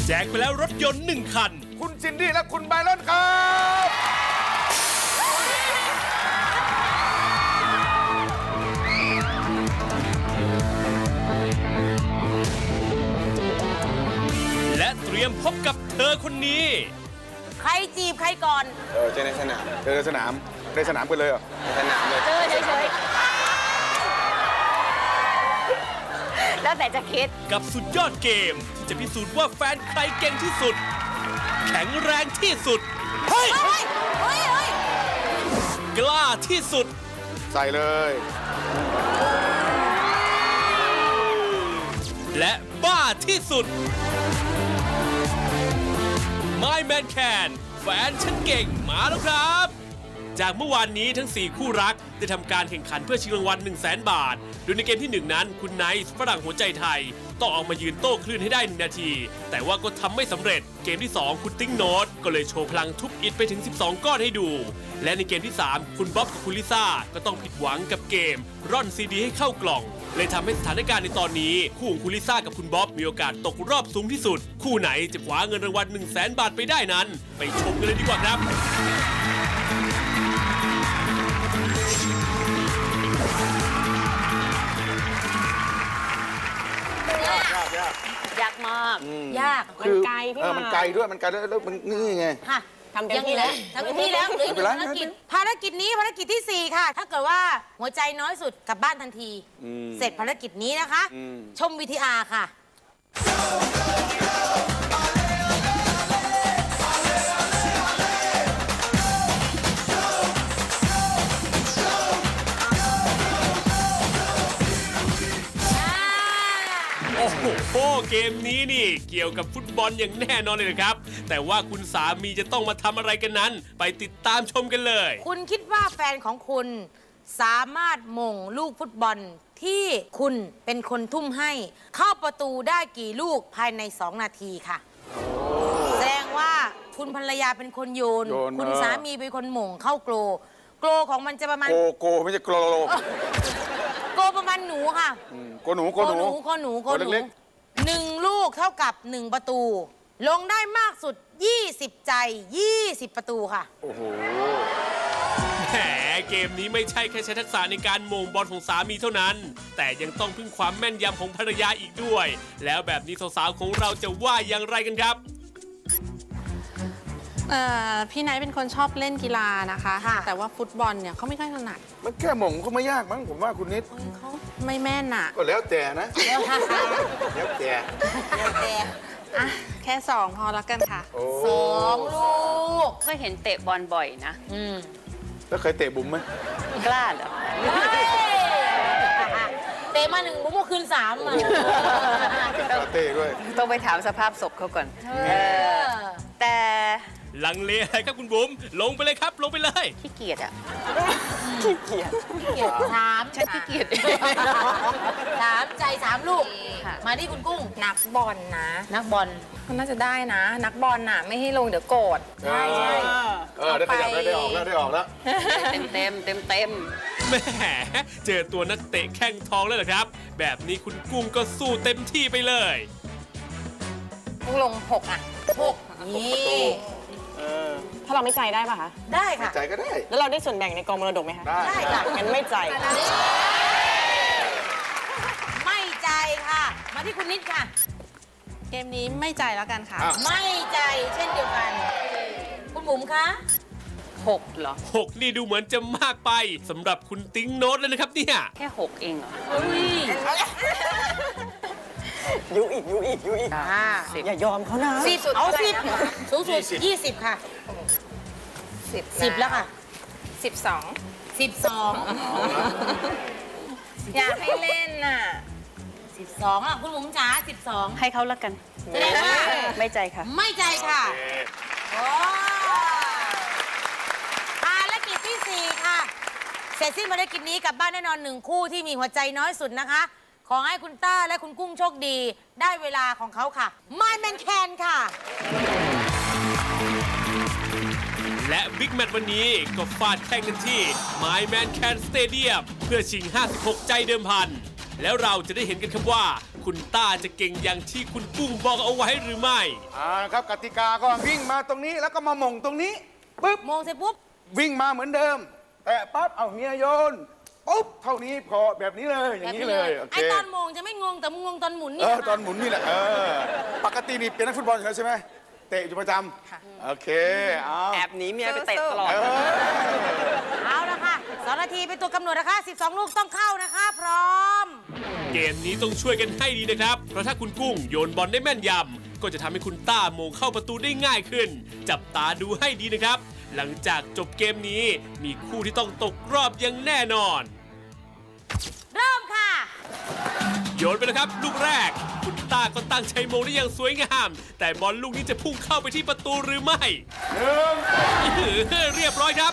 แจกไปแล้วรถยนต์1 คันคุณซินดี้และคุณไบรอนครับและเตรียมพบกับเธอคนนี้ใครจีบใครก่อนเจอในสนามในสนามกันเลยเหรอสนามเลยเจอเฉยๆแล้วแต่จะคิดกับสุดยอดเกมที่จะพิสูจน์ว่าแฟนใครเก่งที่สุดแข็งแรงที่สุดเฮ้ยกล้าที่สุดใส่เลยและบ้าที่สุด My Man Can แฟนฉันเก่งมาแล้วครับจากเมื่อวานนี้ทั้ง4คู่รักได้ทำการแข่งขันเพื่อชิงรางวัล 100,000 บาทโดยในเกมที่1นั้นคุณไนท์ฝรั่งหัวใจไทยต้องออกมายืนโต้คลื่นให้ได้1 นาทีแต่ว่าก็ทำไม่สำเร็จเกมที่2คุณติ๊งโน้ตก็เลยโชว์พลังทุบอิฐไปถึง12 ก้อนให้ดูและในเกมที่3คุณบ๊อบกับคุณลิซ่าก็ต้องผิดหวังกับเกมร่อนซีดีให้เข้ากล่องเลยทำให้สถานการณ์ในตอนนี้คู่ของคุณลิซ่ากับคุณบ๊อบมีโอกาสตกรอบสูงที่สุดคู่ไหนจะคว้าเงินรางวัล 100,000 บาทไปได้นั้นไปชมกันเลยดีกว่าครับยากมากยากมันไกลพี่มันไกลด้วยมันไกลแล้วมันนี่ไงค่ะทำเต็มที่แล้วเหลืออีกภารกิจนี้ภารกิจที่4ค่ะถ้าเกิดว่าหัวใจน้อยสุดกลับบ้านทันทีเสร็จภารกิจนี้นะคะชม VTR ค่ะโอ้โหเกมนี้นี่เกี่ยวกับฟุตบอลอย่างแน่นอนเลยนะครับแต่ว่าคุณสามีจะต้องมาทำอะไรกันนั้นไปติดตามชมกันเลยคุณคิดว่าแฟนของคุณสามารถมงลูกฟุตบอลที่คุณเป็นคนทุ่มให้เข้าประตูได้กี่ลูกภายใน2 นาทีค่ะแสดงว่าคุณภรรยาเป็นคนโยนคุณสามีเป็นคนมงเข้าโกลของมันจะประมาณโกไม่ใช่โกประมาณหนูค่ะโกหนู 1 ลูกเท่ากับ1 ประตูลงได้มากสุด20 ใจ20 ประตูค่ะโอ้โหแหมเกมนี้ไม่ใช่แค่ใช้ทักษะในการโมงบอลของสามีเท่านั้นแต่ยังต้องพึ่งความแม่นยำของภรรยาอีกด้วยแล้วแบบนี้สาวๆของเราจะว่าอย่างไรกันครับพี่ไนท์เป็นคนชอบเล่นกีฬานะคะแต่ว่าฟุตบอลเนี่ยเขาไม่ค่อยถนัดมันแค่หม่งก็ไม่ยากมั้งผมว่าคุณนิดเขาไม่แม่นอ่ะก็แล้วแต่นะแล้วแต่อ่ะแค่2พอแล้วกันค่ะ 2 ลูกก็เห็นเตะบอลบ่อยนะแล้วเคยเตะบุ๋มไหมกล้าเหรอเตะมา1 บุ๋มก็คืน3มาเตะด้วยต้องไปถามสภาพศพเขาก่อนแต่ลังเลอะไรครับคุณบุ๋มลงไปเลยครับลงไปเลยขี้เกียจอ่ะขี้เกียจถามฉันขี้เกียจ 3 ใจ 3 ลูกมาที่คุณกุ้งนักบอลนะนักบอลมันน่าจะได้นะนักบอลน่ะไม่ให้ลงเดี๋ยวโกรธใช่ได้ขยับได้ออกแล้วเต็มแหมเจอตัวนักเตะแข้งทองแล้วเหรอครับแบบนี้คุณกุ้งก็สู้เต็มที่ไปเลยกุ้งลง6 อ่ะ 6นี่ถ้าเราไม่ใจได้ป่ะคะได้ค่ะใจก็ได้แล้วเราได้ส่วนแบ่งในกองมรดกไหมคะได้ค่ะงั้นไม่ใจไม่ใจค่ะมาที่คุณนิดค่ะเกมนี้ไม่ใจแล้วกันค่ะไม่ใจเช่นเดียวกันคุณบุ๋มคะ 6เหรอ 6นี่ดูเหมือนจะมากไปสำหรับคุณติ๊งโน้ตเลยนะครับเนี่ยแค่6เองเหรอยูอีกอย่ายอมเขานะ 10เอา10สูงสุด20ค่ะ10แล้วค่ะ12 อยากให้เล่นน่ะ 12อ่ะคุณบุ๋มจ๋า12 ให้เขาละกันไม่ใจค่ะไม่ใจค่ะภารกิจที่4ค่ะเสร็จสิ้นภารกิจนี้กลับบ้านแน่นอน1 คู่ที่มีหัวใจน้อยสุดนะคะขอให้คุณต้าและคุณกุ้งโชคดีได้เวลาของเขาค่ะ My Man Can ค่ะและบิ๊กแมตช์วันนี้ก็ฟาดแข่งกันที่ My Man Can Stadium เพื่อชิง56 ใจเดิมพันแล้วเราจะได้เห็นกันครับว่าคุณต้าจะเก่งอย่างที่คุณกุ้งบอกเอาไว้หรือไม่ครับกติกาก็วิ่งมาตรงนี้แล้วก็มาหม่งตรงนี้ปุ๊บโมงเสร็จปุ๊บวิ่งมาเหมือนเดิม แต่ปั๊บเอาเมียโยนปุ๊บเท่านี้พอแบบนี้เลยอย่างนี้เลยโอเคไอตอนโมงจะไม่งงแต่มึงงงตอนหมุนนี่ตอนหมุนนี่แหละปกตินี่เป็นนักฟุตบอลอยู่แล้วใช่ไหมเตะอยู่ประจำโอเคเอาแอบหนีเมียไปเตะตลอดเอาละค่ะ2 นาทีเป็นตัวกำหนดนะคะ12 ลูกต้องเข้านะคะ พร้อมเกมนี้ต้องช่วยกันให้ดีนะครับ เพราะถ้าคุณกุ้งโยนบอลได้แม่นยำก็จะทำให้คุณต้าโมงเข้าประตูได้ง่ายขึ้น จับตาดูให้ดีนะครับ หลังจากจบเกมนี้มีคู่ที่ต้องตกรอบอย่างแน่นอนเริ่มค่ะโยนไปแล้วครับลูกแรก คุณต้าก็ตั้งใจโมงได้อย่างสวยงาม แต่บอลลูกนี้จะพุ่งเข้าไปที่ประตูหรือไม่ เรียบร้อยครับ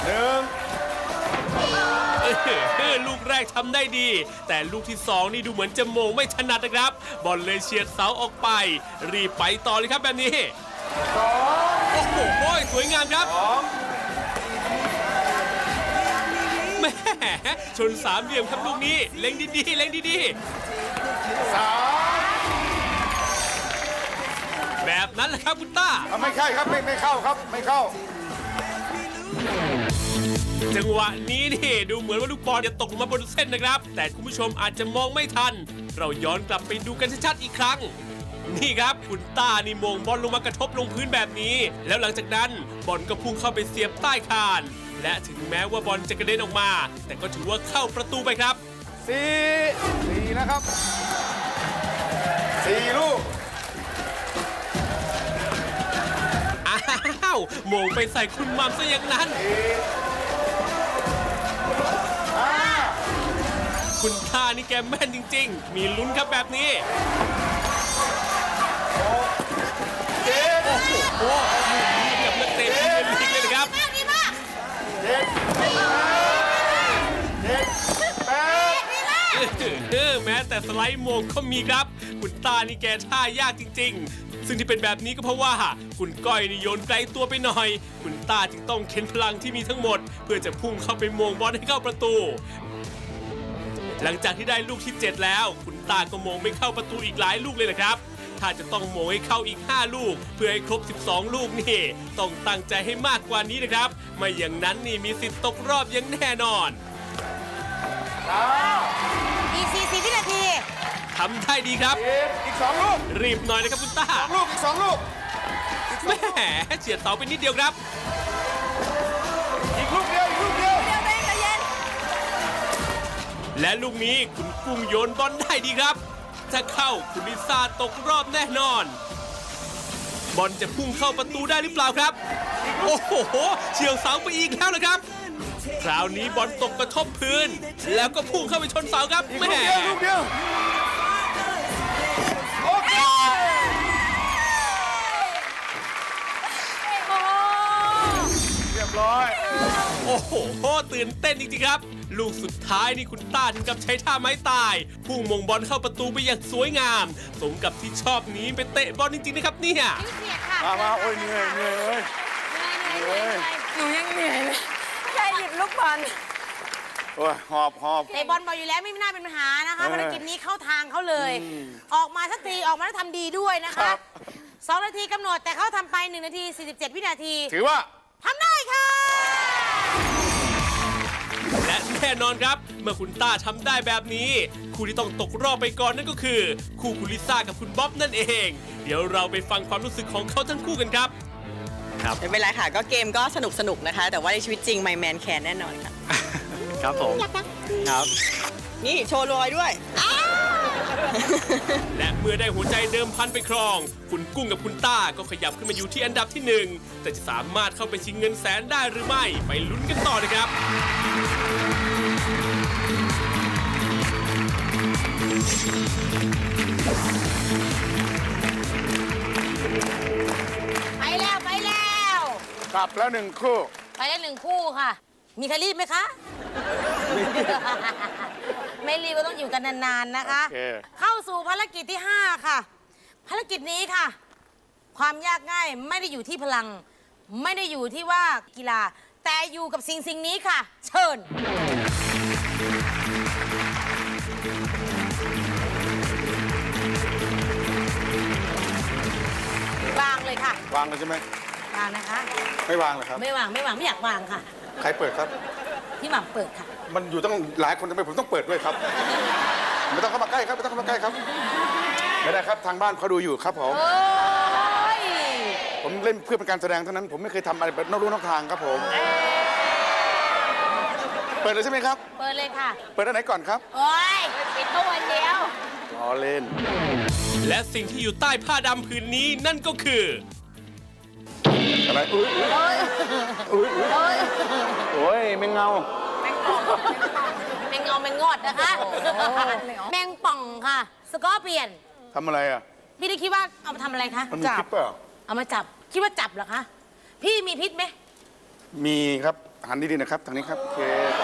ลูกแรกทำได้ดี แต่ลูกที่2นี่ดูเหมือนจะโมงไม่ถนัดนะครับ บอลเลยเฉียดเสาออกไป รีบไปต่อเลยครับแบบนี้โอ้โหสวยงามครับแหมชนสามเหลี่ยมครับลูกนี้เล็งดีๆเล็งดีๆแบบนั้นแหละครับคุณต้าไม่ใช่ครับไม่เข้าครับไม่เข้าจังหวะนี้นี่ดูเหมือนว่าลูกบอลจะตกลงมาบนเส้นนะครับ แต่คุณผู้ชมอาจจะมองไม่ทัน เราย้อนกลับไปดูกันชัดๆอีกครั้ง นี่ครับคุณต้านี่โมงบอลลงมากระทบลงพื้นแบบนี้ แล้วหลังจากนั้นบอลก็พุ่งเข้าไปเสียบใต้คาน และถึงแม้ว่าบอลจะกระเด็นออกมา แต่ก็ถือว่าเข้าประตูไปครับ 4นะครับ4 ลูกอ้าวโมงไปใส่คุณมัมซะอย่างนั้น คุณต้านี่แกแม่นจริงๆ มีลุ้นครับแบบนี้ โอ้โหกับนักเตะทีมลีกเลยนะครับดีมากแม้แต่สไลด์โมงก็มีครับ คุณต้านี่แกท่ายากจริงๆ ซึ่งที่เป็นแบบนี้ก็เพราะว่าคุณก้อยนี่โยนไกลตัวไปหน่อย คุณต้าจึงต้องเค้นพลังที่มีทั้งหมด เพื่อจะพุ่งเข้าไปโมงบอลให้เข้าประตู หลังจากที่ได้ลูกที่ 7 แล้ว คุณต้าก็โมงไม่เข้าประตูอีกหลายลูกเลยนะครับ ถ้าจะต้องโมงให้เข้าอีก 5 ลูก เพื่อให้ครบ 12 ลูกนี่ต้องตั้งใจให้มากกว่านี้นะครับ ไม่อย่างนั้นนี่มีสิทธิ์ตกรอบอย่างแน่นอนอีก40 วินาทีทำได้ดีครับอีก2 ลูกรีบหน่อยนะครับคุณต้าอีก 2 ลูกแหมเฉียดเสาไปนิดเดียวครับอีกลูกเดียวและลูกนี้คุณกุ้งโยนบอลได้ดีครับ ถ้าเข้าคุณลิซ่าตกรอบแน่นอน บอลจะพุ่งเข้าประตูได้หรือเปล่าครับ โอ้โหเฉียวเสาไปอีกแล้วนะครับ คราวนี้บอลตกกระทบพื้น แล้วก็พุ่งเข้าไปชนเสาครับอีกแหมลูกเดียวโอเค เรียบร้อยโอ้โหตื่นเต้นจริงๆครับ ลูกสุดท้ายนี่คุณต้าถึงกับใช้ท่าไม้ตาย พุ่งมงบอลเข้าประตูไปอย่างสวยงาม สมกับที่ชอบหนี้ไปเตะบอลจริงๆนะครับเนี่ยมาโอ้ยเหนื่อยเลยหนูยังเหนื่อยเลยแค่หยิบลูกบอลโอ้ยหอบเตะบอลบ่อยอยู่แล้วไม่น่าเป็นปัญหานะคะภารกิจนี้เข้าทางเขาเลย ออกมาสักทีออกมาแล้วทำดีด้วยนะคะ2 นาทีกำหนดแต่เขาทำไป1 นาที 47 วินาทีถือว่าทำได้ค่ะและแน่นอนครับ เมื่อคุณต้าทำได้แบบนี้ คู่ที่ต้องตกรอบไปก่อนนั่นก็คือ คู่คุณลิซ่ากับคุณบ๊อบนั่นเอง เดี๋ยวเราไปฟังความรู้สึกของเขาทั้งคู่กันครับไม่เป็นไรค่ะก็เกมก็สนุกนะคะ แต่ว่าในชีวิตจริงไมแมนแคนแน่นอนค่ะครับผมครับนี่โชว์รอยด้วยและเมื่อได้หัวใจเดิมพันไปครอง คุณกุ้งกับคุณต้าก็ขยับขึ้นมาอยู่ที่อันดับที่ 1 แต่จะสามารถเข้าไปชิงเงินแสนได้หรือไม่ ไปลุ้นกันต่อนะครับไปแล้วกลับแล้ว1 คู่ไปแล้ว1 คู่ค่ะ มีใครรีบไหมคะ ไม่รีบก็ต้องอยู่กันนานๆนะคะโอเคเข้าสู่ภารกิจที่ 5 ค่ะ ภารกิจนี้ค่ะ ความยากง่ายไม่ได้อยู่ที่พลัง ไม่ได้อยู่ที่ว่ากีฬา แต่อยู่กับสิ่งนี้ค่ะ เชิญวางเลยใช่ไหมวางนะคะไม่วางเหรอครับไม่วางไม่อยากวางค่ะใครเปิดครับพี่หม่ำเปิดค่ะมันอยู่ตั้งหลายคนทำไมผมต้องเปิดด้วยครับ ไม่ต้องเข้ามาใกล้ครับไม่ต้องเข้ามาใกล้ครับไม่ได้ครับทางบ้านเขาดูอยู่ครับผมโอ้ยผมเล่นเพื่อเป็นการแสดงเท่านั้นผมไม่เคยทำอะไรแบบนอกลู่นอกทางครับผมเปิดเลยใช่ไหมครับเปิดเลยค่ะเปิดอันไหนก่อนครับโอ้ยปิดตัววันเดียวล้อเล่นและสิ่งที่อยู่ใต้ผ้าดำผืนนี้นั่นก็คืออะไรอุ้ยอุ้ยโอ้ยแมงเงาแมงเงาแมงงอดนะคะ แมงป่องค่ะ สกอร์เปียนทำอะไรอ่ะพี่ได้คิดว่าเอามาทำอะไรคะมันมีพิษเปล่าเอามาจับ คิดว่าจับเหรอคะ พี่มีพิษไหมมีครับหันดีๆนะครับทางนี้ครับโอเคครับ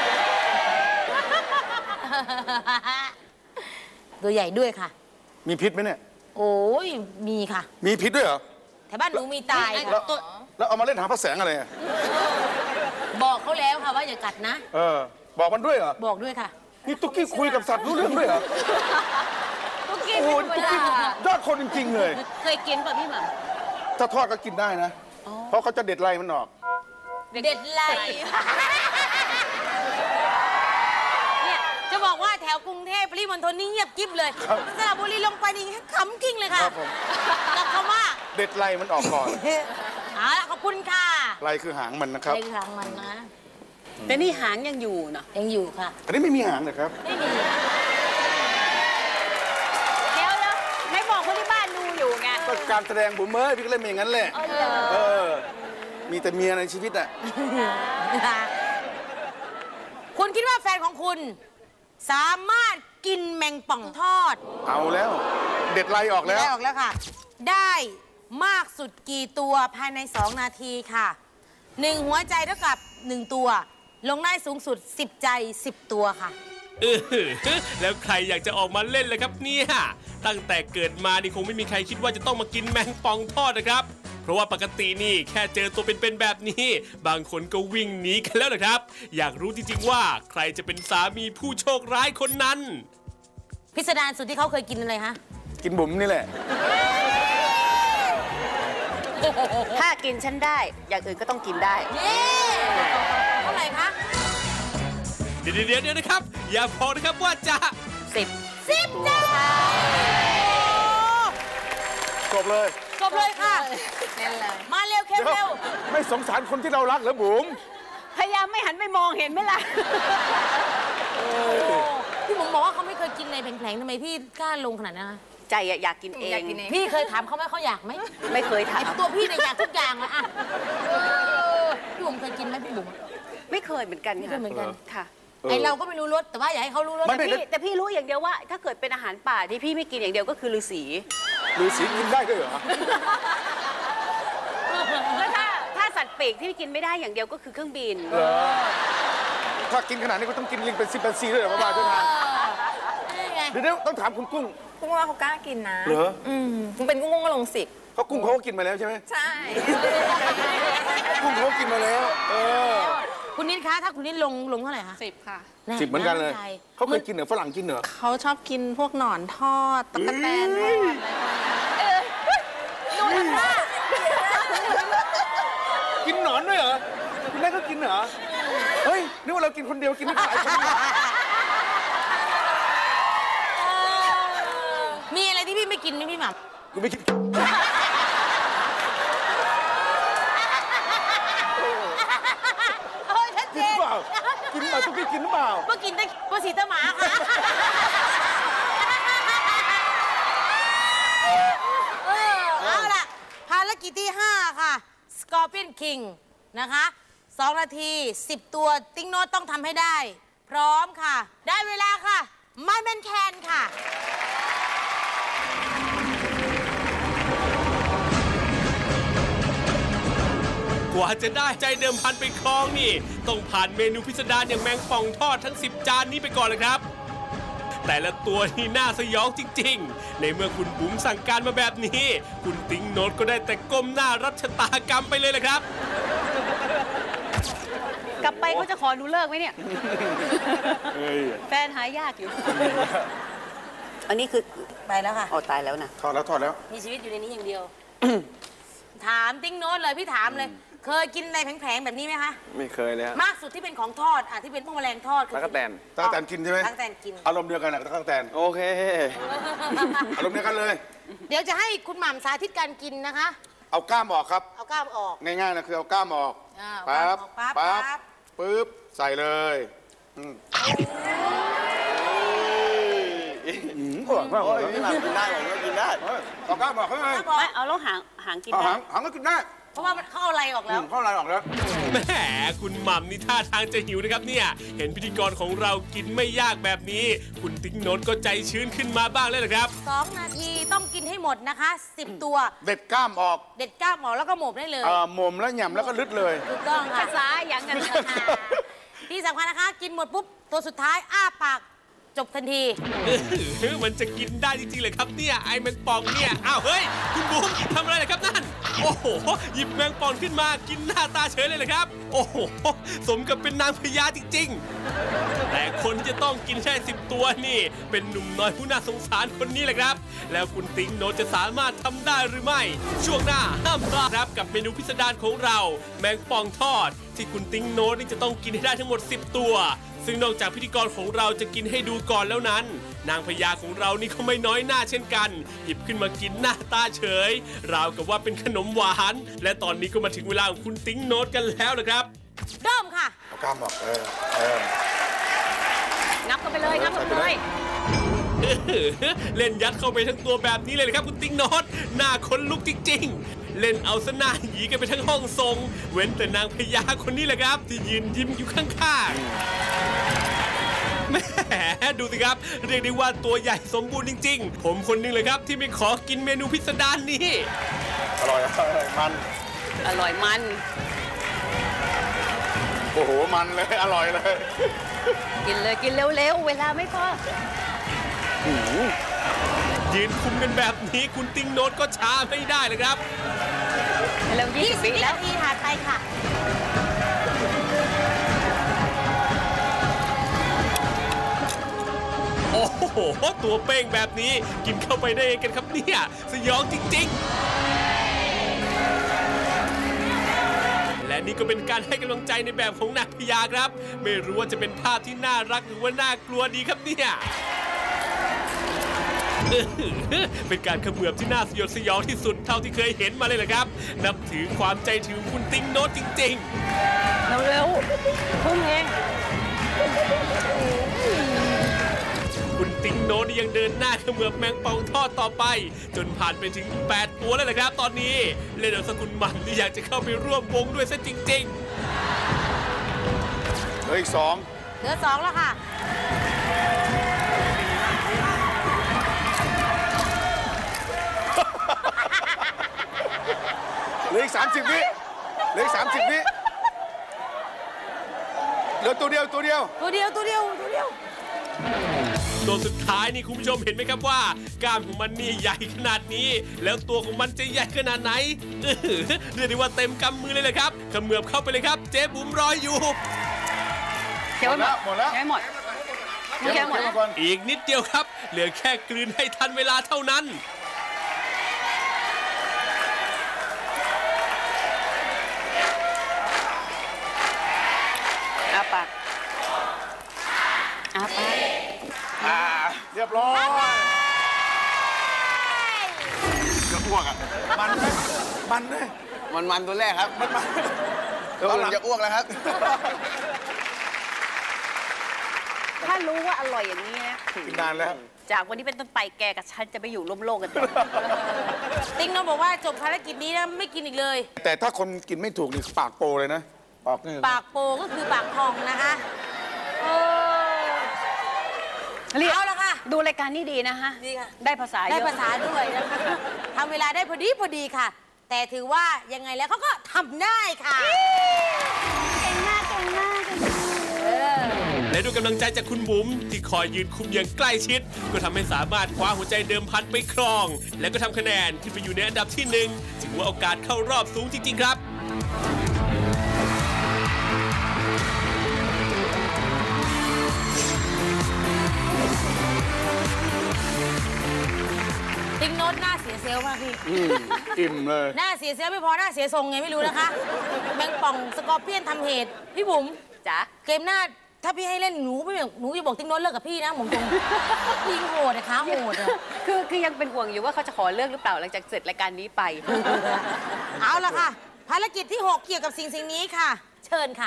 ตัวใหญ่ด้วยค่ะมีพิษไหมเนี่ยโอ้ยมีค่ะมีพิษด้วยเหรอแถวบ้านหนูมีตายแล้วค่ะแล้วเอามาเล่นหาพระแสงอะไรอ่ะบอกเขาแล้วค่ะว่าอย่ากัดนะบอกมันด้วยเหรอบอกด้วยค่ะนี่ตุ๊กกี้คุยกับสัตว์รู้เรื่องด้วยเหรอตุ๊กกี้โอ้โหไม่ตุ๊กธรรมกี้ดายอดคนจริงๆเลยเคยกินป่ะพี่หม่ถ้าทอดก็กินได้นะ เพราะเขาจะเด็ดไรมันออกำเด็ดไรเนี่ยจะบอกว่าแถวกรุงเทพปริมณฑลนี่เงียบกิ๊บเลยครับสระบุรีลงไปนี่ขำกิ้งเลยค่ะครับผมกับคำว่าเด็ดไรมันออกก่อนเอาละขอบคุณค่ะไรคือหางมันนะครับเล็งทางมันนะแต่นี่หางยังอยู่เนาะยังอยู่ค่ะอันนี้ไม่มีหางนะครับไม่มีเดี๋ยวแล้วไม่บอกคนที่บ้านดูอยู่ไงก็การแสดงผมพี่ก็เล่นอย่างนั้นแหละ เออ มีแต่เมียในชีวิตอ่ะคุณคิดว่าแฟนของคุณ สามารถกินแมงป่องทอดเอาแล้ว เด็ดไรออกแล้วได้ออกแล้วค่ะ ได้มากสุดกี่ตัวภายใน 2 นาทีค่ะ 1 หัวใจเท่ากับ 1 ตัว ลงได้สูงสุด 10 ใจ 10 ตัวค่ะแล้วใครอยากจะออกมาเล่นเลยครับเนี่ยตั้งแต่เกิดมานี่คงไม่มีใครคิดว่าจะต้องมากินแมงป่องทอดนะครับ เพราะว่าปกตินี่แค่เจอตัวเป็นๆแบบนี้ บางคนก็วิ่งหนีกันแล้วนะครับ อยากรู้จริงๆว่าใครจะเป็นสามีผู้โชคร้ายคนนั้นพิสดารสุดที่เขาเคยกินอะไรคะกินบุ๋มนี่แหละถ้ากินฉันได้ อย่างอื่นก็ต้องกินได้เย้เท่าไหร่คะเดี๋ยวนะครับ อย่าบอกนะครับว่าจะ 10จ้าจบเลยจบเลยค่ะ มาเร็วเข้มเร็วไม่สงสารคนที่เรารักเหรอบุ๋มพยายามไม่หันไปมองเห็นไหมล่ะพี่ผมบอกว่าเขาไม่เคยกินอะไรแผลงๆทำไมพี่กล้าลงขนาดนั้นคะใจอะอยากกินเองพี่เคยถามเขาไหมเขาอยากไหมไม่เคยถาไอมตัวพี่เนี่ยอยากทุกอย่างอะพี่บุ๋มเคยกินไหมพี่บุ๋มไม่เคยเหมือนกันไม่เคยเหมือนกันค่ะไอเราก็ไม่รู้รสแต่ว่าอยากให้เขารู้รสแต่พี่รู้อย่างเดียวว่า ถ้าเกิดเป็นอาหารป่าที่พี่ไม่กินอย่างเดียวก็คือฤาษีฤาษีกินได้ด้วยเหรอแล้วถ้าสัตว์ปีกที่กินไม่ได้อย่างเดียวก็คือเครื่องบินเหรอ ถ้ากินขนาดนี้ก็ต้องกินลิงเป็น10 ด้วยเหรอมาบ้าทุกทางนี่ไงเดี๋ยวต้องถามคุณกุ้งกุ้งว่าเขากล้ากินนะเหรอกุ้งเป็นกุ้งก็ลง10 เพราะกุ้งเขาก็กินมาแล้วใช่ไหมใช่กุ้งเขาก็กินมาแล้วคุณนิดคะถ้าคุณนิดลงเท่าไหร่คะ 10 ค่ะ 10เหมือนกันเลย เขาเคยกินเหรอฝรั่งกินเหรอเขาชอบกินพวกหนอนทอดตะกแตนทอดอะไรพวกนี้ดูทำหน้ากินหนอนด้วยเหรอ คุณแม่ก็กินเหรอ เฮ้ย นึกว่าเรากินคนเดียวกินไม่หลายคนมีอะไรที่พี่ไม่กินไหมพี่หม่กูไม่กินำโอ้ยชัดเจกินนเปล่า กินเปล่าทุกที่กินหรือเปล่าเมื่อกินแต่ภาษีตะหมาค่ะเอาล่ะ ภารกิจที่ 5 ค่ะ Scorpion King นะคะ 2 นาที 10 ตัวติ๊งโน้ตต้องทำให้ได้ พร้อมค่ะ ได้เวลาค่ะ My Man Can ค่ะกว่าจะได้ใจเดิมพันไปครองนี่ ต้องผ่านเมนูพิสดารอย่างแมงป่องทอดทั้ง 10 จานนี้ไปก่อนเลยครับ แต่ละตัวนี่น่าสยองจริงๆ ในเมื่อคุณบุ๋มสั่งการมาแบบนี้ คุณติ๊งโน้ตก็ได้แต่ก้มหน้ารับชะตากรรมไปเลยแหละครับกลับไปเขาจะขอหนูเลิกไหมเนี่ยเฮ้ยแฟนหายากอยู่ อันนี้คือไปแล้วค่ะอ๋อตายแล้วนะถอดแล้วมีชีวิตอยู่ในนี้อย่างเดียวถามติ๊งโน้ตเลยพี่ถามเลย เคยกินอะไรแผงๆแบบนี้ไหมคะไม่เคยเลยฮะมากสุดที่เป็นของทอดที่เป็นพวกแมลงทอดตั๊กแตนตั๊กแตนกินใช่ไหมตั๊กแตนกินอารมณ์เดียวกันนะตั๊กแตนโอเคอารมณ์เดียวกันเลยเดี๋ยวจะให้คุณหม่ำสาธิตการกินนะคะเอากล้ามออกครับเอากล้ามออกง่ายๆนะคือเอากล้ามออกเอากล้ามปั๊บออกปั๊บปั๊บปึ๊บใส่เลยอร่อยมากเลยนี่กินได้ผมก็กินได้เอากล้ามออกข้างในไม่เอาแล้วหางกินเอาได้หางก็กินได้เพราะว่าเขาเอาอะไรออกแล้วเข้าอะไรออกแล้วแหมคุณหม่ำนี่ท่าทางจะหิวนะครับเนี่ย เห็นพิธีกรของเรากินไม่ยากแบบนี้ คุณติ๊งโน้ตก็ใจชื้นขึ้นมาบ้างแล้วนะครับ 2 นาทีต้องกินให้หมดนะคะ 10 ตัวเด็ดกล้ามออกเด็ดกล้ามออกแล้วก็หมบได้เลยหม่มแล้วหย่ำแล้วก็ลึดเลยถูกต้องค่ะภาษาอย่างกันที่สำคัญนะคะ กินหมดปุ๊บ ตัวสุดท้ายอ้าปากจบทันทีมันจะกินได้จริงๆเลยครับเนี่ยไอ้แมงป่องเนี่ยอ้าวเฮ้ยคุณบุ๋มทำอะไรเลยครับนั่นโอ้โหหยิบแมงป่องขึ้นมากินหน้าตาเฉยเลยเลยครับโอ้โหสมกับเป็นนางพญาจริงๆแต่คนที่จะต้องกินแค่10 ตัวนี่เป็นหนุ่มน้อยผู้น่าสงสารคนนี้แหละครับแล้วคุณติ๊งโนตจะสามารถทำได้หรือไม่ช่วงหน้าห้ามพลาดครับกับเมนูพิสดารของเราแมงป่องทอดที่คุณติ๊งโนตนี่จะต้องกินให้ได้ทั้งหมด10 ตัวซึ่งนอกจากพิธีกรของเราจะกินให้ดูก่อนแล้วนั้น นางพญาของเรานี่ก็ไม่น้อยหน้าเช่นกัน หยิบขึ้นมากินหน้าตาเฉย ราวกับว่าเป็นขนมหวาน และตอนนี้ก็มาถึงเวลาของคุณติ๊งโน้ตกันแล้วนะครับเริ่มค่ะเอากล้ามออกงับเข้าไปเลยงับเข้าไปเลยเล่นยัดเข้าไปทั้งตัวแบบนี้เลยนะครับคุณติ๊งโน้ตหน้าขนลุกจริงๆ เล่นเอาซะหน้าหยีกันไปทั้งห้องทรง เว้นแต่นางพญาคนนี้แหละครับ ที่ยืนยิ้มอยู่ข้างๆแหมดูสิครับเรียกได้ว่าตัวใหญ่สมบูรณ์จริงๆ ผมคนหนึงเลยครับที่ไม่ขอกินเมนูพิสดารนี้อร่อยมันอร่อยมันโอ้โหมันเลยอร่อยเลยกินเลยกินเร็วๆเวลาไม่พอยืนคุมกันแบบนี้คุณติ๊งโน้ตก็ช้าไม่ได้เลยครับเร็ว20 20 วิวิแล้นาว ทีผ่านไปค่ะโอ้โห ตัวเป้งแบบนี้กินเข้าไปได้ยังไงกันครับเนี่ยสยองจริงๆ และนี่ก็เป็นการให้กำลังใจในแบบของนางพญาครับ ไม่รู้ว่าจะเป็นภาพที่น่ารักหรือว่าน่ากลัวดีครับเนี่ยเป็นการเขมือบที่น่าสยดสยองที่สุดเท่าที่เคยเห็นมาเลยแหละครับ นับถือความใจถึงคุณติ๊งโน้ตจริงๆเร็วๆพุ่งเองคุณติ๊งโน้ตยังเดินหน้าเขมือบแมงป่องทอดต่อไป จนผ่านไปถึง 8 ตัวแล้วนะครับตอนนี้เล่นเอาสกุลมันที่อยากจะเข้าไปร่วมวงด้วยซะจริงเหลืออีกสองเหลือ 2 แล้วค่ะเหลืออีก30 วิเหลืออีก30 วิเหลือตัวเดียวตัวเดียว ตัวเดียว ตัวเดียวๆ ตัวสุดท้ายนี่คุณผู้ชมเห็นไหมครับว่ากล้ามของมันนี่ใหญ่ขนาดนี้ แล้วตัวของมันจะใหญ่ขนาดไหนเรียกได้ว่าเต็มกำมือเลยแหละครับเขมือบเข้าไปเลยครับเจ๊บุ๋มรออยู่เคี้ยวให้หมดหมดแล้วเคี้ยวให้หมดเดี๋ยวหมดก่อนอีกนิดเดียวครับ เหลือแค่กลืนให้ทันเวลาเท่านั้นอาปากอาปากเรียบร้อยจะอ้วกอ่ะมันเลยมันเลยมันตัวแรกครับมันตัวอื่นจะอ้วกแล้วครับถ้ารู้ว่าอร่อยอย่างนี้นะกินนานแล้วจากวันนี้เป็นต้นไปแกกับฉันจะไปอยู่ร่วมโลกกันต่อติ๊งโน้ตบอกว่าจบภารกิจนี้นะไม่กินอีกเลยแต่ถ้าคนกินไม่ถูกนี่ปากโปเลยนะปากนี่ปากโปก็คือปากพองนะคะเอาละค่ะดูรายการนี้ดีนะฮะดีค่ะได้ภาษาเยอะได้ภาษาด้วยนะคะทำเวลาได้พอดีค่ะ แต่ถือว่ายังไงแล้วเขาก็ทำได้ค่ะเก่งมากเก่งมากเก่งมากและด้วยกำลังใจจากคุณบุ๋มที่คอยยืนคุมอย่างใกล้ชิด ก็ทำให้สามารถคว้าหัวใจเดิมพันไปครอง และก็ทำคะแนนขึ้นไปอยู่ในอันดับที่ 1ถือว่าโอกาสเข้ารอบสูงจริง ๆ ครับติ๊งโน้ตหน้าเสียเซลล์มากพี่อิ่มเลยหน้าเสียเซลล์ไม่พอหน้าเสียทรงไงไม่รู้นะคะแมงป่องสกอร์เปียนทำเหตุพี่บุ๋มจ๊ะเกมหน้าถ้าพี่ให้เล่นหนูจะบอกติ๊งโน้ตเลิกกับพี่นะผมตรงพี่โหดอะขาโหดอะคือยังเป็นห่วงอยู่ว่าเขาจะขอเลิกหรือเปล่าหลังจากเสร็จรายการนี้ไปเอาละค่ะ ภารกิจที่ 6 เกี่ยวกับสิ่งนี้ค่ะ เชิญค่ะ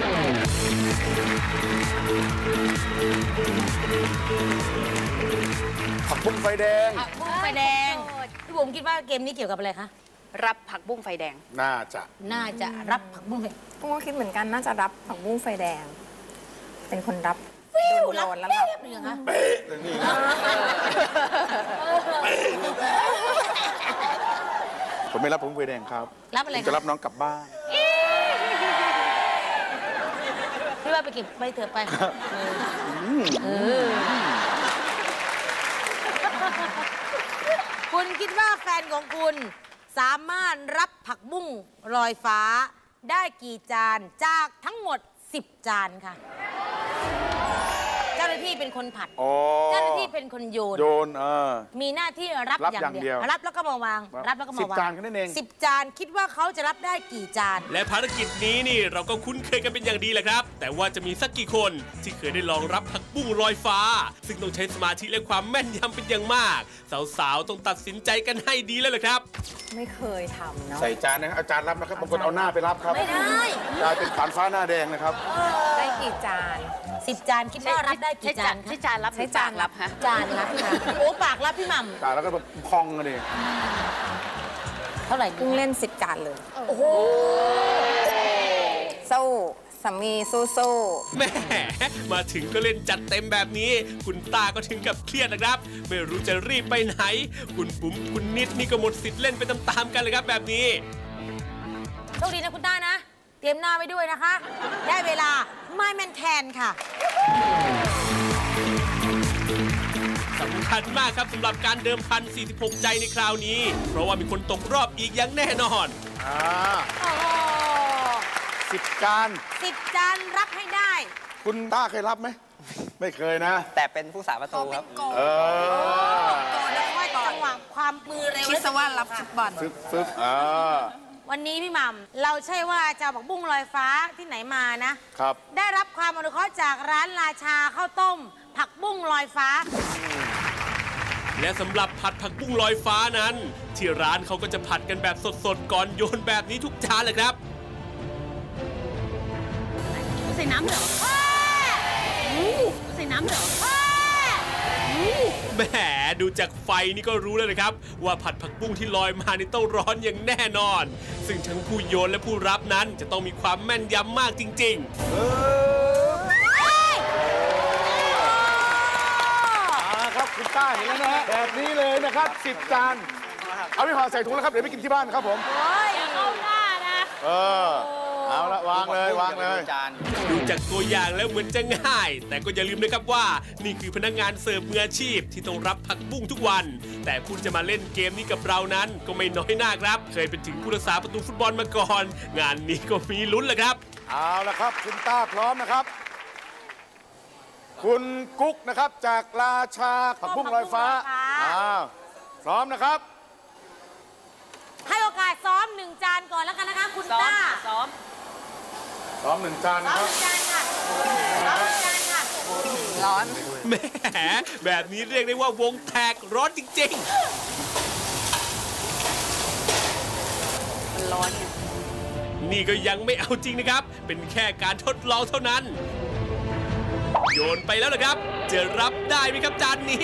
ผักบุ้งไฟแดงผักบุ้งไฟแดงพี่บุ๋มคิดว่าเกมนี้เกี่ยวกับอะไรคะรับผักบุ้งไฟแดงน่าจะน่าจะรับผักบุ้งไฟกุ้งก็คิดเหมือนกันน่าจะรับผักบุ้งไฟแดง เป็นคนรับฟิวโดรับนแล้วเป๊ะรับเลยเหรอคะผมไม่รับผักบุ้งไฟแดงครับรับอะไรผมคะจะรับน้องกลับบ้านพี่ว่าไปเก็บไปเถอะไปคุณคิดว่าแฟนของคุณสามารถรับผักบุ้งลอยฟ้าได้กี่จานจากทั้งหมด 10 จานค่ะ เจ้าหน้าที่เป็นคนผัดอ๋อเจ้าหน้าที่เป็นคนโยนโยนมีหน้าที่รับรับอย่างเดียวอย่างเดียวรับแล้วก็มาวาง รับแล้วก็มาวาง 10 จานแค่นั้นเอง 10 จานคิดว่าเขาจะรับได้กี่จานและภารกิจนี้นี่เราก็คุ้นเคยกันเป็นอย่างดีแหละครับ แต่ว่าจะมีสักกี่คนที่เคยได้ลองรับผักบุ้งลอยฟ้า ซึ่งต้องใช้สมาธิและความแม่นยำเป็นอย่างมาก สาวๆต้องตัดสินใจกันให้ดีแล้วล่ะครับไม่เคยทำเนาะใส่จานนะครับเอาจารย์รับนะครับบางคนเอาหน้าไปรับครับไม่ได้กลายเป็นขวานฟ้าหน้าแดงนะครับได้กี่จาน 10 จานคิดว่ารับได้กี่จานคะใช้จานรับหรือปากรับฮะจานรับค่ะโอ้ปากรับพี่หม่จานแล้วก็แบบพองกันเลยำเท่าไหร่ดีกุ้งเล่น 10 จานเลยโอ้โหสู้สามีสู้แหม่มาถึงก็เล่นจัดเต็มแบบนี้ คุณตาก็ถึงกับเครียดนะครับ ไม่รู้จะรีบไปไหน คุณบุ๋มคุณนิดนี่ก็หมดสิทธิ์เล่นไปตามๆกันเลยครับแบบนี้โชคดีนะคุณต้านะ เตรียมหน้าไว้ด้วยนะคะ ได้เวลา My Man Can ค่ะสำคัญมากครับสำหรับการเดิมพัน 46 ใจในคราวนี้ เพราะว่ามีคนตกรอบอีกอย่างแน่นอนโอ้โห 10 จาน 10 จานรับให้ได้คุณต้าเคยรับไหม ไม่เคยนะแต่เป็นผู้สาประตูครับเออก่อนเลยว่าจังหวะความมือเร็วๆคิดซะว่ารับฟุตบอลฟึบวันนี้พี่หม่ำเราใช่ว่าจะเอาผักบุ้งลอยฟ้าที่ไหนมานะครับได้รับความอนุเคราะห์จากร้านราชาข้าวต้ม ผักบุ้งลอยฟ้าและสำหรับผัดผักบุ้งลอยฟ้านั้น ที่ร้านเขาก็จะผัดกันแบบสดๆก่อนโยนแบบนี้ทุกจานเลยครับใส่น้ำเหรอใส่น้ำเหรอแหมดูจากไฟนี่ก็รู้แล้วนะครับ ว่าผัดผักบุ้งที่ลอยมานี่ต้องร้อนอย่างแน่นอน ซึ่งทั้งผู้โยนและผู้รับนั้นจะต้องมีความแม่นยำมากจริงครับคุณต้าเห็นแล้วนะฮะแบบนี้เลยนะครับ 10 จาน เอาไปห่อใส่ถุงแล้วครับ เดี๋ยวไปกินที่บ้านครับผมโอ้ยอย่าเข้าหน้านะเอาละวางเลยวางเลยจานๆ ดูจากตัวอย่างแล้วเหมือนจะง่าย แต่ก็อย่าลืมนะครับว่านี่คือพนักงานเสิร์ฟมืออาชีพที่ต้องรับผักบุ้งทุกวัน แต่คุณจะมาเล่นเกมนี้กับเรานั้นก็ไม่น้อยหน้าครับ เคยเป็นถึงผู้รักษาประตูฟุตบอลมาก่อน งานนี้ก็มีลุ้นแหละครับเอาละครับ คุณต้าพร้อมนะครับ คุณกุ๊กนะครับจากราชาผักบุ้งลอยฟ้า พร้อมนะครับให้โอกาสซ้อม1 จานก่อนแล้วกันนะคะคุณซ้อมต้าซ้อมพร้อม1 จานซ้นะอมครับ 1 จานค่ะซ้อม1 จานค่ะร้อนแหมแบบนี้เรียกได้ว่าวงแตกร้อนจริงมันร้อนไงๆ นี่ก็ยังไม่เอาจริงนะครับ เป็นแค่การทดลองเท่านั้น โยนไปแล้วนะครับ จะรับได้ไหมครับจานนี้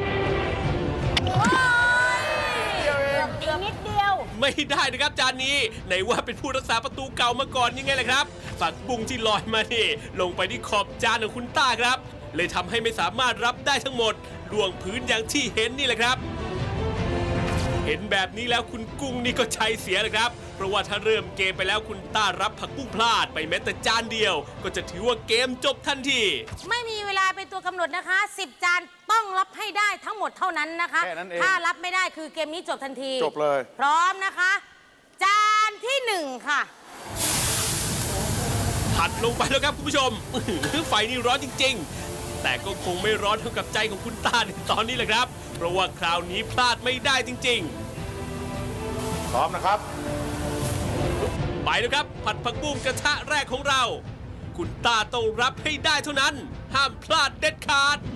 อีกนิดเดียวไม่ได้นะครับจานนี้ไหนว่าเป็นผู้รักษาประตูเก่ามาก่อนยังไงล่ะครับผักบุ้งที่ลอยมานี่ลงไปที่ขอบจานของคุณต้าครับ เลยทำให้ไม่สามารถรับได้ทั้งหมดล่วงพื้นอย่างที่เห็นนี่แหละครับ เห็นแบบนี้แล้วคุณกุ้งนี่ก็ใจเสียเลยครับ เพราะว่าถ้าเริ่มเกมไปแล้วคุณต้ารับผักบุ้งพลาดไปแม้แต่จานเดียว ก็จะถือว่าเกมจบทันทีไม่มีเวลาเป็นตัวกำหนดนะคะ 10 จานต้องรับให้ได้ทั้งหมดเท่านั้นนะคะแค่นั้นเองถ้ารับไม่ได้คือเกมนี้จบทันทีจบเลยพร้อมนะคะ จานที่ 1 ค่ะผัดลงไปแล้วครับคุณผู้ชม ไฟนี่ร้อนจริงๆแต่ก็คงไม่ร้อนเท่ากับใจของคุณต้าในตอนนี้แหละครับเพราะว่าคราวนี้พลาดไม่ได้จริงๆพร้อมนะครับไปแล้วครับผัดผักบุ้งกระทะแรกของเราคุณต้าต้องรับให้ได้เท่านั้นห้ามพลาดเด็ดขาด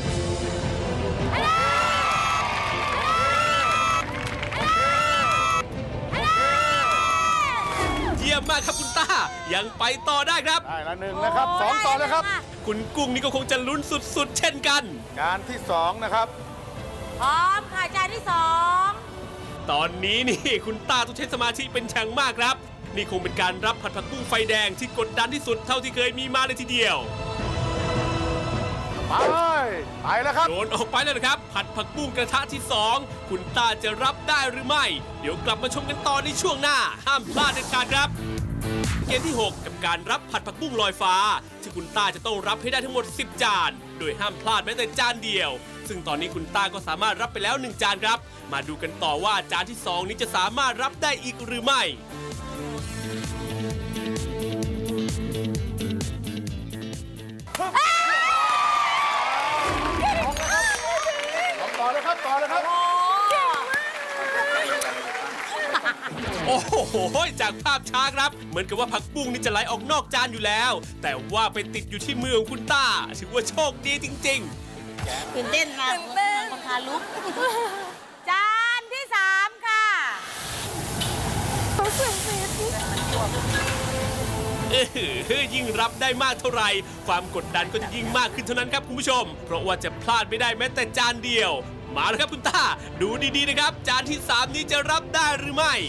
เยี่ยมมากครับคุณต้ายังไปต่อได้ครับได้ละหนึ่งนะครับสองต่อเลยครับคุณกุ้งนี่ก็คงจะลุ้นสุดๆเช่นกันจานที่สองนะครับพร้อมค่ะจานที่สองตอนนี้นี่คุณต้าต้องใช้สมาธิเป็นอย่างมากครับนี่คงเป็นการรับผัดผักบุ้งไฟแดงที่กดดันที่สุดเท่าที่เคยมีมาเลยทีเดียวไปแล้วครับโดนออกไปแล้วนะครับผัดผักบุ้งกระทะที่ 2คุณต้าจะรับได้หรือไม่เดี๋ยวกลับมาชมกันต่อในช่วงหน้าห้ามพลาดเด็ดขาดครับเกมที่ 6 กับการรับผัดผักบุ้งลอยฟ้าที่คุณต้าจะต้องรับให้ได้ทั้งหมด10 จานโดยห้ามพลาดแม้แต่จานเดียวซึ่งตอนนี้คุณต้าก็สามารถรับไปแล้ว1 จานครับมาดูกันต่อว่าจานที่ 2 นี้จะสามารถรับได้อีกหรือไม่ต่อเลยครับต่อเลยครับโอ้โหจากภาพช้าครับเหมือนกับว่าผักบุ้งนี่จะไหลออกนอกจานอยู่แล้วแต่ว่าไปติดอยู่ที่มือของคุณต้าถือว่าโชคดีจริงๆตื่นเต้นค่ะคนทาลุกจานที่ 3 ค่ะยิ่งรับได้มากเท่าไหร่ความกดดันก็จะยิ่งมากขึ้นเท่านั้นครับคุณผู้ชมเพราะว่าจะพลาดไม่ได้แม้แต่จานเดียวมาแล้วครับคุณต้าดูดีๆนะครับจานที่ 3 นี้จะรับได้หรือไม่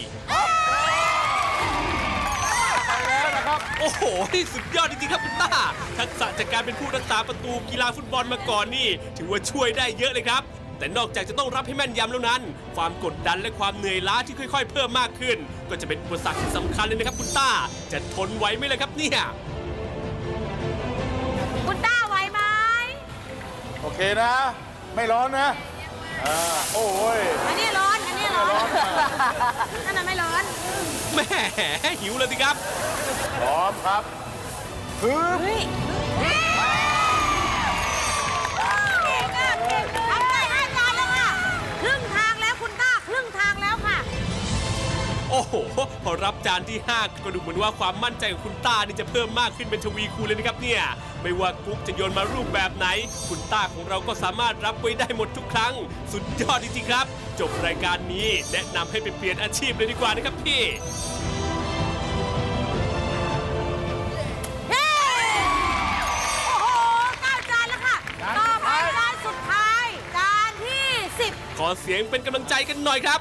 ไปแล้วนะครับโอ้โหสุดยอดจริงๆครับคุณต้าทักษะจากการเป็นผู้รักษาประตูกีฬาฟุตบอลมาก่อนนี่ถือว่าช่วยได้เยอะเลยครับแต่นอกจากจะต้องรับให้แม่นยำแล้วนั้นความกดดันและความเหนื่อยล้าที่ค่อยๆเพิ่มมากขึ้นก็จะเป็นอุปสรรคที่สำคัญเลยนะครับคุณต้าจะทนไหวไหมล่ะครับเนี่ยคุณต้าไหวไหมโอเคนะ ไม่ร้อนนะโอ้ยอันนี้ร้อนอันนี้ร้อนนั่นน่ะไม่ร้อนแหมหิวเลยสิครับพร้อมครับฮึบเฮ้ยเก่งอ่ะเก่งทำได้5 จานแล้วค่ะครึ่งทางแล้วคุณต้าครึ่งทางแล้วค่ะโอ้โหพอรับจานที่ 5 ก็ดูเหมือนว่าความมั่นใจของคุณต้านี่จะเพิ่มมากขึ้นเป็นทวีคูณเลยนะครับเนี่ยไม่ว่ากุ๊กจะโยนมารูปแบบไหนคุณต้าของเราก็สามารถรับไว้ได้หมดทุกครั้งสุดยอดจริงๆครับจบรายการนี้แนะนำให้ไปเปลี่ยนอาชีพเลยดีกว่านะครับพี่เฮ้โอ้โห9 จานแล้วค่ะต่อไปจานสุดท้ายจานที่ 10 ขอเสียงเป็นกำลังใจกันหน่อยครับ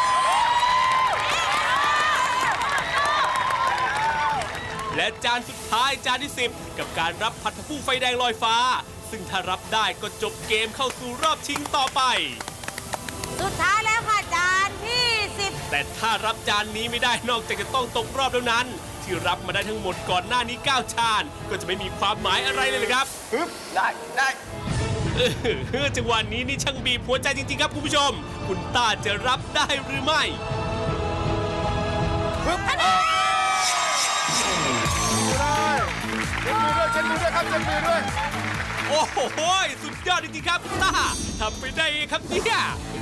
และจานสุดท้ายจานที่ 10 กับการรับผัดผักบุ้งไฟแดงลอยฟ้าซึ่งถ้ารับได้ก็จบเกมเข้าสู่รอบชิงต่อไปสุดท้ายแล้วค่ะจานที่ 10 แต่ถ้ารับจานนี้ไม่ได้นอกจากจะต้องตกรอบแล้วนั้น ที่รับมาได้ทั้งหมดก่อนหน้านี้9 จานก็จะไม่มีความหมายอะไรเลยนะครับฮึบได้จังหวะนี้นี่ช่างบีบหัวใจจริงๆครับคุณผู้ชม คุณต้าจะรับได้หรือไม่ฮึบได้เช็ดมือด้วยครับเช็ดมือด้วยโอ้โหสุดยอดจริงๆครับคุณต้าทำไปได้ไงครับเนี่ย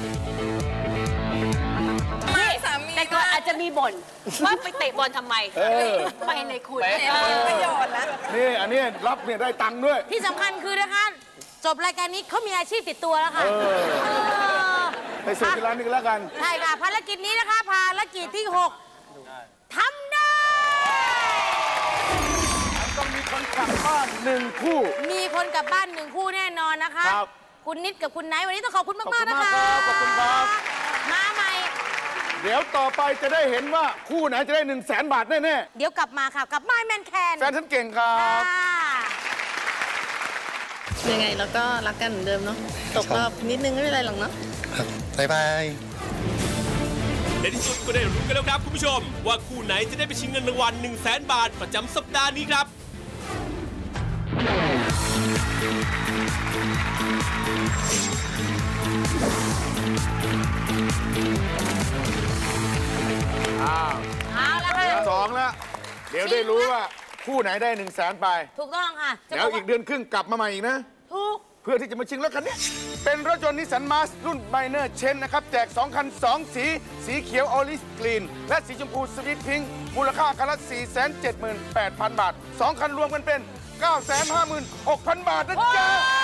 แต่ก็อาจจะมีบ่นว่าไปเตะบอลทำไมไปเลยคุณประโยชน์นะนี่อันนี้รับเนี่ยได้ตังค์ด้วยที่สำคัญคือนะคะจบรายการนี้เขามีอาชีพติดตัวแล้วค่ะไปสู่ที่ร้านนี้กันแล้วกันใช่ค่ะภารกิจนี้นะคะภารกิจที่ 6ทำได้ต้องมีคนกลับบ้าน1 คู่มีคนกลับบ้าน1 คู่แน่นอนนะคะครับคุณนิดกับคุณไนท์วันนี้ต้องขอบคุณมากๆนะคะขอบคุณครับมาใหม่เดี๋ยวต่อไปจะได้เห็นว่าคู่ไหนจะได้100,000 บาทแน่เดี๋ยวกลับมาค่ะกับไมแมนแคนๆแฟนฉันเก่งครับยังไงเราก็รักกันเหมือนเดิมเนาะตกรอบนิดนึงไม่เป็นไรหรอกเนาะบ๊ายบายในที่สุดก็ได้รู้กันแล้วครับคุณผู้ชม ว่าคู่ไหนจะได้ไปชิงเงินรางวัล100,000 บาทประจำสัปดาห์นี้ครับเอาละค่ะ 2 แล้ว เดี๋ยวได้รู้ว่าคู่ไหนได้100,000 ไปถูกต้องค่ะเดี๋ยวอีกเดือนครึ่งกลับมาใหม่อีกนะถูกเพื่อที่จะมาชิงรถคันนี้ เป็นรถยนต์นิสสันมาสรุ่นไมเนอร์เชนนะครับ แจก 2 คัน 2 สี สีเขียวออลิสกรีน และสีชมพูสวิตพิงค์มูลค่าคันละ 478,000 บาท 2 คันรวมกันเป็น 956,000 บาทนะจ๊ะ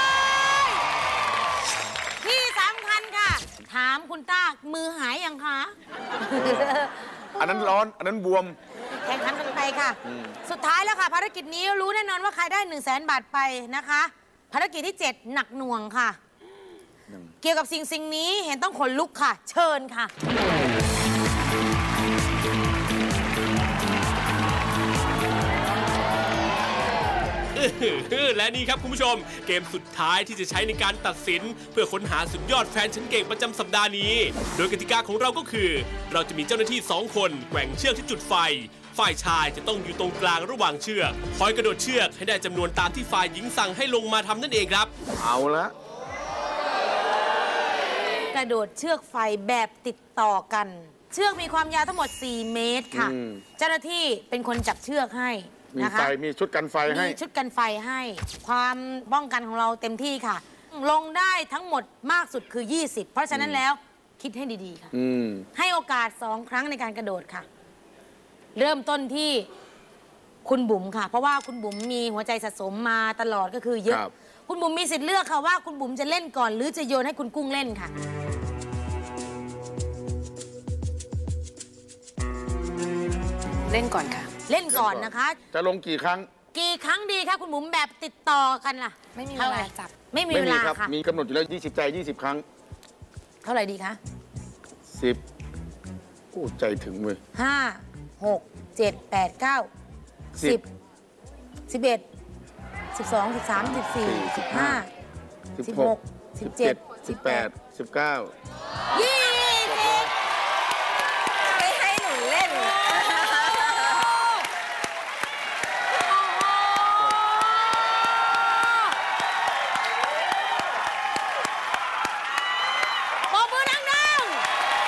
ที่สำคัญค่ะ ถามคุณต้ามือหายยังคะอันนั้นร้อน อันนั้นบวมแข่งขันกันไปค่ะ สุดท้ายแล้วค่ะ ภารกิจนี้รู้แน่นอนว่าใครได้ 100,000 บาทไปนะคะ ภารกิจที่ 7 หนักหน่วงค่ะ เกี่ยวกับสิ่งนี้เห็นต้องขนลุกค่ะ เชิญค่ะและนี่ครับคุณผู้ชมเกมสุดท้ายที่จะใช้ในการตัดสินเพื่อค้นหาสุดยอดแฟนชั้นเก่งประจำสัปดาห์นี้โดยกติกาของเราก็คือเราจะมีเจ้าหน้าที่2 คนแกว่งเชือกที่จุดไฟฝ่ายชายจะต้องอยู่ตรงกลางระหว่างเชือกคอยกระโดดเชือกให้ได้จำนวนตามที่ฝ่ายหญิงสั่งให้ลงมาทำนั่นเองครับเอาละกระโดดเชือกไฟแบบติดต่อกัน เชือกมีความยาวทั้งหมด 4 เมตรค่ะ เจ้าหน้าที่เป็นคนจับเชือกให้มีนะคะไฟ มีชุดกันไฟให้มีชุดกันไฟให้ ความป้องกันของเราเต็มที่ค่ะ ลงได้ทั้งหมดมากสุดคือ 20 เพราะฉะนั้นแล้วคิดให้ดีๆค่ะ ให้โอกาส 2 ครั้งในการกระโดดค่ะ เริ่มต้นที่คุณบุ๋มค่ะ เพราะว่าคุณบุ๋มมีหัวใจสะสมมาตลอดก็คือเยอะครับคุณบุ๋มมีสิทธิ์เลือกค่ะว่าคุณบุ๋มจะเล่นก่อน หรือจะโยนให้คุณกุ้งเล่นค่ะเล่นก่อนค่ะเล่นก่อนนะคะจะลงกี่ครั้งกี่ครั้งดีคะคุณบุ๋มแบบติดต่อกันล่ะไม่มีเวท่ลาไหร่จับไม่มีไม่เวมีลาครับค่ะมีกำหนดอยู่แล้ว 20 ใจ 20 ครั้งเท่าไหร่ดีคะ 10 โอ้ ใจถึงเว้ย 5 6 7 8 9 10 11 12 13 14 15 16 17 18 19 ไม่ให้หนูเล่นปรบมือดังๆ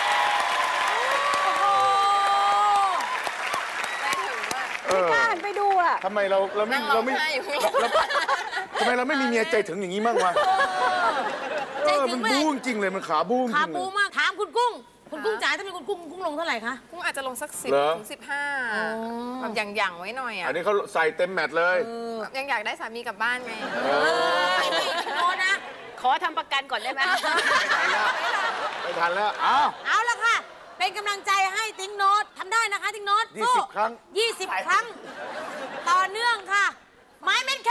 โอ้โหไม่กล้าหันไปดูอ่ะทำไมเราไม่นั่งร้องไห้อยู่ทำไมเราไม่มีเมียใจถึงอย่างนี้บ้างวะใจถึมังนไหมบู้จริงเลย มันขาบู้จขาริงเลปูยมาก ถามคุณกุ้ง คุณกุ้งจ๋าถ้าเป็นคุณกุ้งลงเท่าไหร่คะกุ้งอาจจะลงสักเหรอ 10 ถึง 15แบบอย่างๆไว้หน่อยอ่ะอันนี้เขาใส่เต็มแมตช์เลยยังอยากได้สามีกลับบ้านไงโอ้นะขอทำประกันก่อนได้ไหมไม่ทันแล้ว อ้าวเอาละค่ะ เป็นกำลังใจให้ติ๊งโน้ตทำได้นะคะติ๊งโน้ตสู้ 20 ครั้ง 20 ครั้ง ต่อเนื่องค่ะ ไม้เมนแคน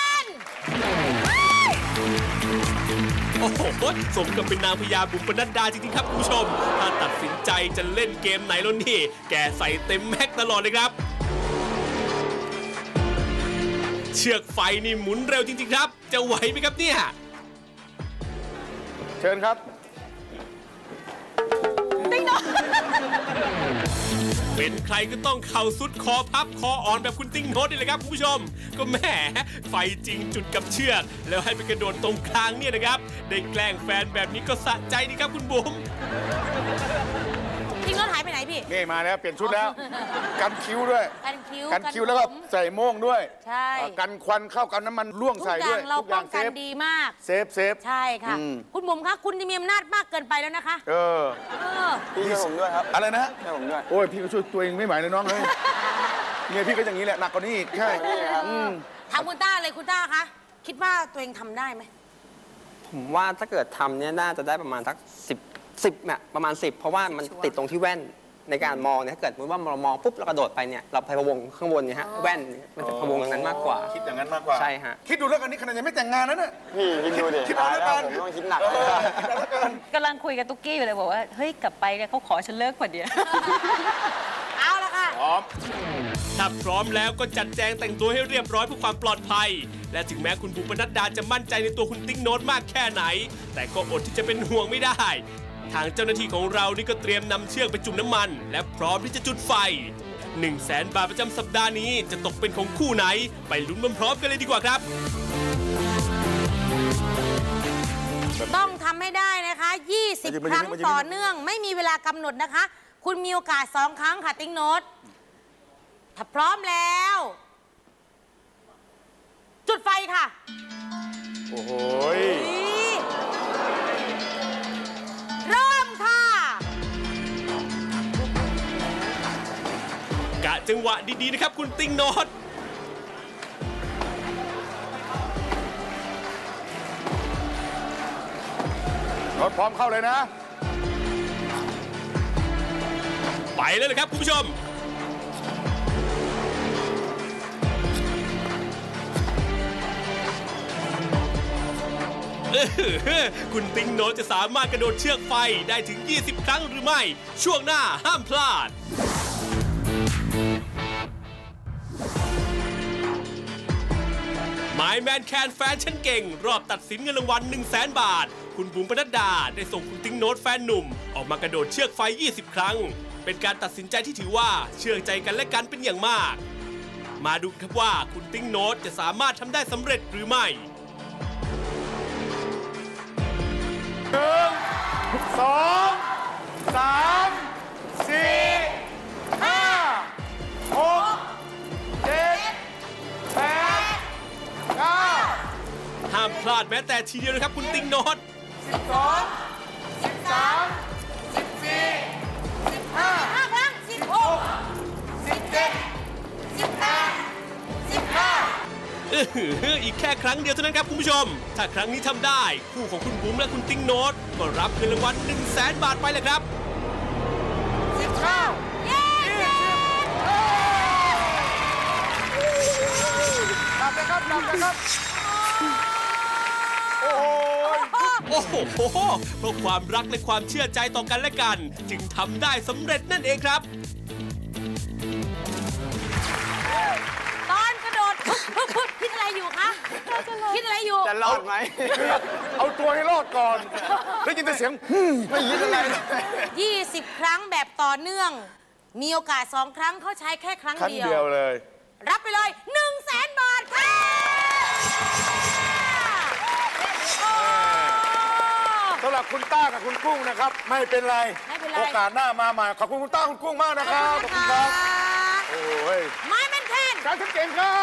โอ้โหสมกับเป็นนางพญาบุ๋มปนัดดาจริงๆครับคุณผู้ชม ถ้าตัดสินใจจะเล่นเกมไหนแล้วนี่ แกใส่เต็มแม็กตลอดเลยครับ เชือกไฟนี่หมุนเร็วจริงๆครับ จะไหวไหมครับเนี่ยเชิญครับเป็นใครก็ต้องเข่าสุดคอพับคออ่อนแบบคุณติ้งโน้ตนี่แหละครับคุณผู้ชม ก็แหมไฟจริงจุดกับเชือก แล้วให้ไปกระโดดตรงกลางเนี่ยนะครับ ได้แกล้งแฟนแบบนี้ก็สะใจดีครับคุณบุ๋มติ๊งโน้ตหายไปไหนพี่นี่มาแล้ว เปลี่ยนชุดแล้ว กันคิ้วด้วยกันคิ้วกันคิ้วแล้วก็ผมใส่โม่งด้วยใช่กันควันเข้ากันน้ำมันร่วงทุกใส่อด้วย่าย งเราป้องกันเซฟดีมากเซฟใช่ค่ะอืมคุณบุ๋มคะคุณจะมีอำนาจมากเกินไปแล้วนะคะเออเออพี่ช่วยผมด้วยครับอะไรนะช่วยผมด้วยโอ้ย พี่ก็ช่วยตัวเองไม่ไหวเลยน้องเลยเมียพี่ก็อย่างนี้แหละ หนักกว่านี้อีก ใช่อืมถามคุณต้าเลยคุณต้าคะ คิดว่าตัวเองทำได้ไหมผมว่าถ้าเกิดทำเนี่ยน่าจะได้ประมาณสัก10เนี่ยประมาณ 10 เพราะว่ามันติดตรงที่แว่นในการมองเนี่ยถ้าเกิดสมมติว่าเรามองปุ๊บเรากระโดดไปเนี่ยเราไปพะวงข้างบนเนี่ยฮะแว่นมันจะพะวงตรงนั้นมากกว่าคิดอย่างนั้นมากกว่าใช่ฮะคิดดูแล้วกันนี่ขนาดยังไม่แต่งงานนะเนี่ยพี่คิดดูดิคิดเอาแล้วกันผมต้องคิดหนักคิดเอาแล้วกันกำลังคุยกับตุ๊กกี้อยู่เลยบอกว่า เฮ้ย กลับไปเนี่ยเขาขอฉันเลิกกว่าเดียวเอาละค่ะพร้อมถ้าพร้อมแล้วก็จัดแจงแต่งตัวให้เรียบร้อยเพื่อความปลอดภัย และถึงแม้คุณบุ๋มปนัดดาจะมั่นใจในตัวคุณติ๊งโน้ตมากแค่ไหน แต่ก็อดที่จะเป็นห่วงไม่ได้ ทางเจ้าหน้าที่ของเรานี่ก็เตรียมนำเชือกไปจุ่มน้ำมัน และพร้อมที่จะจุดไฟ 100,000 บาทประจำสัปดาห์นี้จะตกเป็นของคู่ไหน ไปลุ้นพร้อมๆกันเลยดีกว่าครับต้องทำให้ได้นะคะ 20 ครั้งต่อเนื่อง ไม่มีเวลากำหนดนะคะ คุณมีโอกาส 2 ครั้งค่ะติ๊งโน้ต ถ้าพร้อมแล้ว จุดไฟค่ะโอ้โหเริ่มค่ะกะจังหวะดีๆนะครับคุณติ๊งโน้ตรถพร้อมเข้าเลยนะไปเลยนะครับคุณผู้ชม คุณติ๊งโน้ตจะสามารถกระโดดเชือกไฟได้ถึง 20 ครั้งหรือไม่ ช่วงหน้าห้ามพลาด หมายแมนแคนแฟนฉันเก่ง รอบตัดสินเงินรางวัล 100,000 บาท คุณบุ๋มปนัดดาได้ส่งคุณติ๊งโน้ตแฟนหนุ่ม ออกมากระโดดเชือกไฟ 20 ครั้ง เป็นการตัดสินใจที่ถือว่าเชื่อใจกันและกันเป็นอย่างมาก มาดูครับว่าคุณติ๊งโน้ตจะสามารถทำได้สำเร็จหรือไม่ 2 3 4 5 6 7 8 9 ห้ามพลาดแม้แต่ทีเดียวนะครับคุณติ๊งโน้ต 12 13 14 15 5 ครั้ง 16 17 18 อีกแค่ครั้งเดียวเท่านั้นครับคุณผู้ชม ถ้าครั้งนี้ทำได้ คู่ของคุณบุ๋มและคุณติ๊งโน้ตก็รับเงินรางวัล 100,000 บาทไปเลยครับ 19 เย้กลับนะครับกลับนะครับ โอ้โหโอ้โหเพราะความรักและความเชื่อใจต่อกันและกัน จึงทำได้สำเร็จนั่นเองครับตอนกระโดดคิดอะไรอยู่คะคิดอะไรอยู่จะรอดไหมเอาตัวให้รอดก่อนได้ยินแต่เสียง ไม่ยินอะไรเลย 20 ครั้งแบบต่อเนื่อง มีโอกาส 2 ครั้งเขาใช้แค่ครั้งครั้งเดีเดียวเลยรับไปเลย 100,000 บาทค่ะโอ้สำหรับคุณต้ากับคุณกุ้งนะครับ ไม่เป็นไรไม่เป็นไรโอกาสหน้ามาใหม่ขอบคุณคุณต้าคุณกุ้งมากนะครับ ขอบคุณครับ โอ้ยไม้แมนแคนการชัดเก่งครับ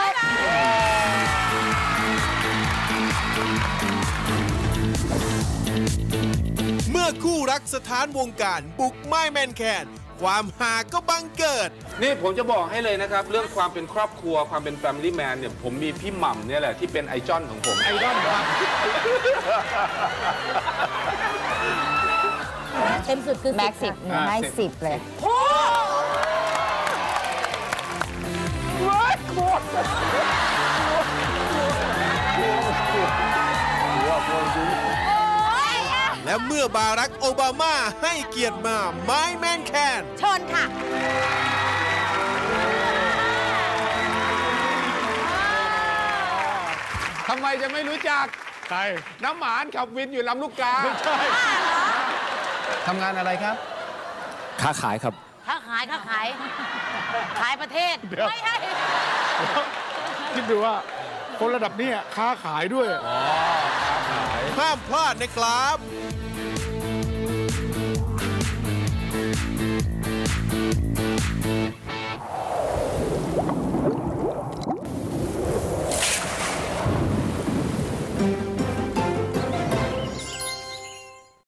เมื่อคู่รักสถานวงการบุกไม้แมนแคนความหาก็บังเกิดนี่ผมจะบอกให้เลยนะครับ เรื่องความเป็นครอบครัวความเป็น Family Man เนี่ยผมมีพี่หม่ำเนี่ยแหละที่เป็นไอดอลของผมไอดอลครับเต็มสุดคือแม็กซ์10หนูให้10 เลยโอ้และเมื่อบารักโอบามาให้เกียรติมาไม้แมนแคนเชิญค่ะทำไมจะไม่รู้จักใครน้ำหมานขับวินอยู่ลำลูกกาไม่ใช่ทำงานอะไรครับค้าขายครับค้าขายขายประเทศเดี๋ยวไม่ใช่คิดดูว่า คนระดับนี้ค้าขายด้วยห้ามพลาดนะครับ